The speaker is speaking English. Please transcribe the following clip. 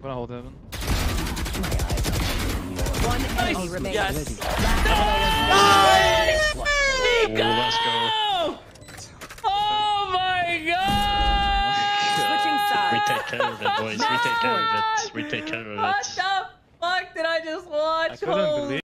gonna hold heaven. One enemy remaining. Yes. Nice! Let's go. Oh my god! Switching We sides. take care of it, boys. We take care of it. We take care of What it. the fuck did I just watch? I couldn't believe